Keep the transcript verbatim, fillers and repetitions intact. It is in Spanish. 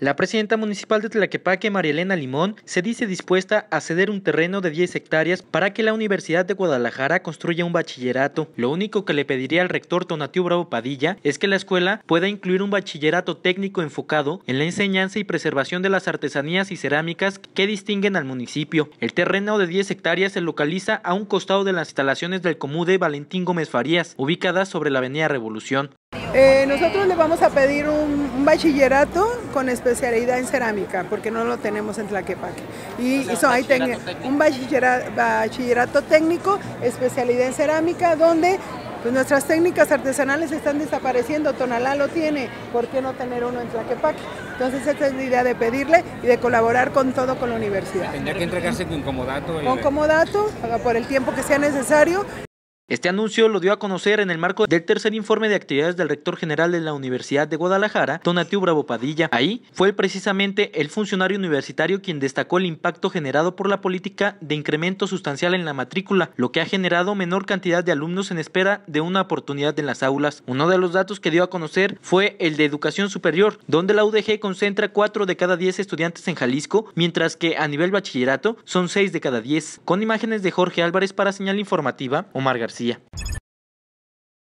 La presidenta municipal de Tlaquepaque, María Elena Limón, se dice dispuesta a ceder un terreno de diez hectáreas para que la Universidad de Guadalajara construya un bachillerato. Lo único que le pediría al rector Tonatiuh Bravo Padilla es que la escuela pueda incluir un bachillerato técnico enfocado en la enseñanza y preservación de las artesanías y cerámicas que distinguen al municipio. El terreno de diez hectáreas se localiza a un costado de las instalaciones del Comude Valentín Gómez Farías, ubicadas sobre la avenida Revolución. Eh, nosotros le vamos a pedir un, un bachillerato con especialidad en cerámica, porque no lo tenemos en Tlaquepaque. Y, o sea, y so, ahí tengo un bachillerato, bachillerato técnico, especialidad en cerámica, donde pues, nuestras técnicas artesanales están desapareciendo. Tonalá lo tiene, ¿por qué no tener uno en Tlaquepaque? Entonces esta es la idea de pedirle y de colaborar con todo con la universidad. ¿Tendría que entregarse con comodato? Con comodato, por el tiempo que sea necesario. Este anuncio lo dio a conocer en el marco del tercer informe de actividades del rector general de la Universidad de Guadalajara, Tonatiuh Bravo Padilla. Ahí fue precisamente el funcionario universitario quien destacó el impacto generado por la política de incremento sustancial en la matrícula, lo que ha generado menor cantidad de alumnos en espera de una oportunidad en las aulas. Uno de los datos que dio a conocer fue el de educación superior, donde la U D G concentra cuatro de cada diez estudiantes en Jalisco, mientras que a nivel bachillerato son seis de cada diez. Con imágenes de Jorge Álvarez para Señal Informativa, Omar García.